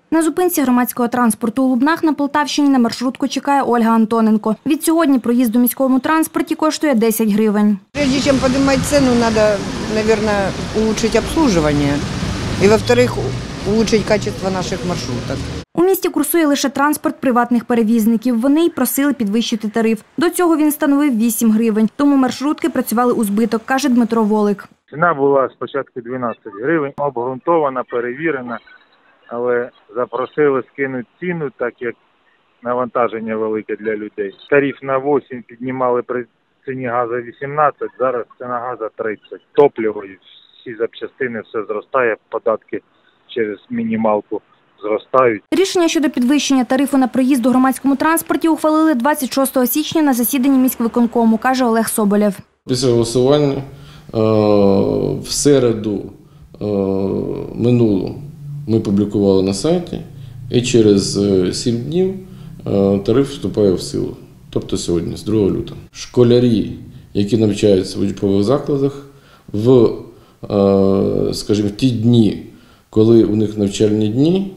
На зупинці громадського транспорту у Лубнах на Полтавщині на маршрутку чекає Ольга Антоненко. Від сьогодні проїзд у міському транспорті коштує 10 гривень. Прежде чем поднимать цену, надо, наверное, улучшить обслуживание. И, во-вторых, улучшить качество наших маршруток. У місті курсує лише транспорт приватних перевізників. Вони й просили підвищити тариф. До цього він становив 8 гривень. Тому маршрутки працювали у збиток, каже Дмитро Волик. Ціна була спочатку 12 гривень, обґрунтована, перевірена, але запросили скинути ціну, так як навантаження велике для людей. Тариф на 8 піднімали при ціні газу 18, зараз ціна газу 30. Топливо і всі запчастини, все зростає, податки через мінімалку зростають. Рішення щодо підвищення тарифу на проїзд у громадському транспорті ухвалили 26 січня на засіданні міськвиконкому, каже Олег Соболєв. Після голосування в середу минулу ми публікували на сайті, і через 7 днів тариф вступає в силу. Тобто сьогодні, з 2 лютого. Школярі, які навчаються в учбових закладах, скажімо, в ті дні, коли у них навчальні дні,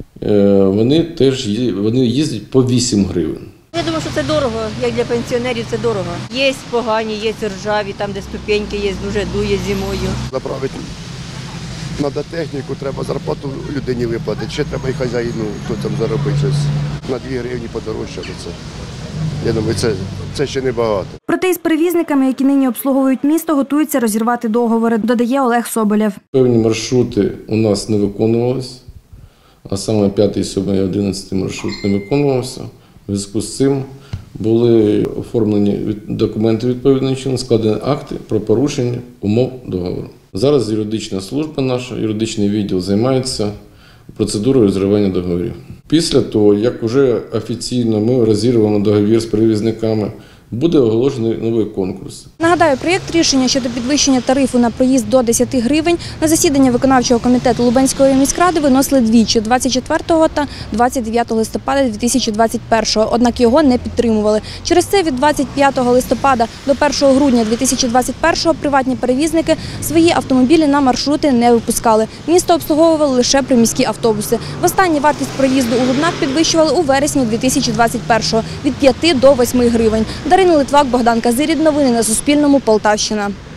вони їздять по 8 гривень. Я думаю, що це дорого, як для пенсіонерів це дорого. Є погані, є ржаві, там де ступеньки є, дуже дує зимою. Заправити треба техніку, треба зарплату людині виплатити, ще треба і хазяїну, хто там заробить щось. На 2 гривні подорожчало це. Я думаю, це ще небагато. Проте із перевізниками, які нині обслуговують місто, готуються розірвати договори, додає Олег Соболєв. Певні маршрути у нас не виконувалися, а саме 5, 7 і 11 маршрут не виконувався. У зв'язку з цим були оформлені документи відповідним чином, складені акти про порушення умов договору. Зараз юридична служба наша, юридичний відділ займається процедурою розривання договорів. Після того, як вже офіційно ми розірвемо договір з перевізниками, буде оголошений новий конкурс. Нагадаю, проєкт рішення щодо підвищення тарифу на проїзд до 10 гривень на засідання виконавчого комітету Лубенської міськради виносили двічі – 24 та 29 листопада 2021. Однак його не підтримували. Через це від 25 листопада до 1 грудня 2021 приватні перевізники свої автомобілі на маршрути не випускали. Місто обслуговувало лише приміські автобуси. Востаннє вартість проїзду у Лубнах підвищували у вересні 2021 від 5 до 8 гривень. Дарина Литвак, Богдан Казирід. Новини на Суспільному. Полтавщина.